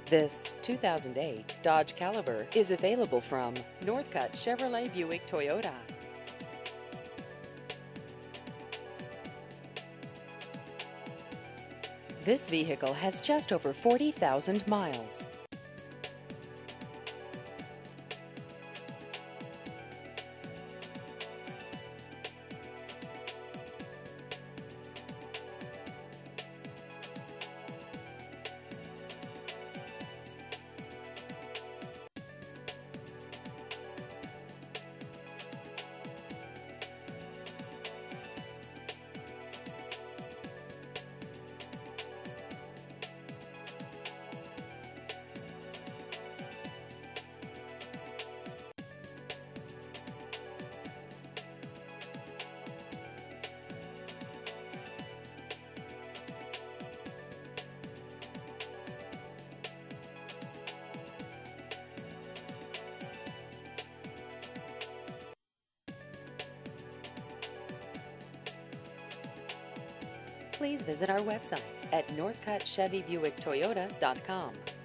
This 2008 Dodge Caliber is available from Northcutt Chevrolet Buick Toyota. This vehicle has just over 40,000 miles. Please visit our website at northcuttchevybuicktoyota.com.